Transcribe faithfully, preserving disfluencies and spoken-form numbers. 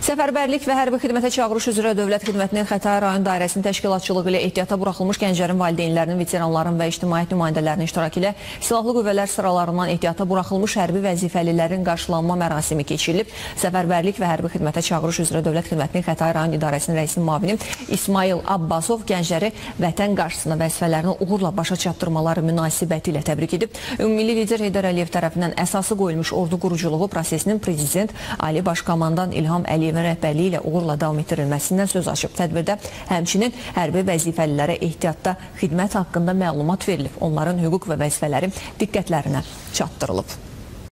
Səfərbərlik və hərbi xidmətə çağırış üzrə Dövlət Xidmətinin Xətai rayon dairəsinin təşkilatçılığı ilə ehtiyata buraxılmış gənclərin valideynlərinin, veteranların və ictimaiyyət nümayəndələrinin iştirakı ilə Silahlı Qüvvələr sıralarından ehtiyata buraxılmış hərbi vəzifəlilərin qarşılanma mərasimi keçirilib. Səfərbərlik və hərbi xidmətə çağırış üzrə Dövlət Xidmətinin Xətai rayon idarəsinin rəisinin müavini İsmail Abbasov gəncləri vətən qarşısında vəzifələrini uğurla başa çatdırmaları münasibəti ilə təbrik edib. Ümummilli lider Heydər Əliyev tərəfindən əsası qoyulmuş ordu quruculuğu prosesinin prezident Ali Baş Komandan İlham Əliyevin rəhbərliyi ilə uğurla davam etdirilməsindən söz açıb. Tədbirdə həmçinin hərbi vəzifəlilərə ehtiyatda xidmət haqqında məlumat verilib. Onların hüquq və vəzifələri diqqətlərinə çatdırılıb.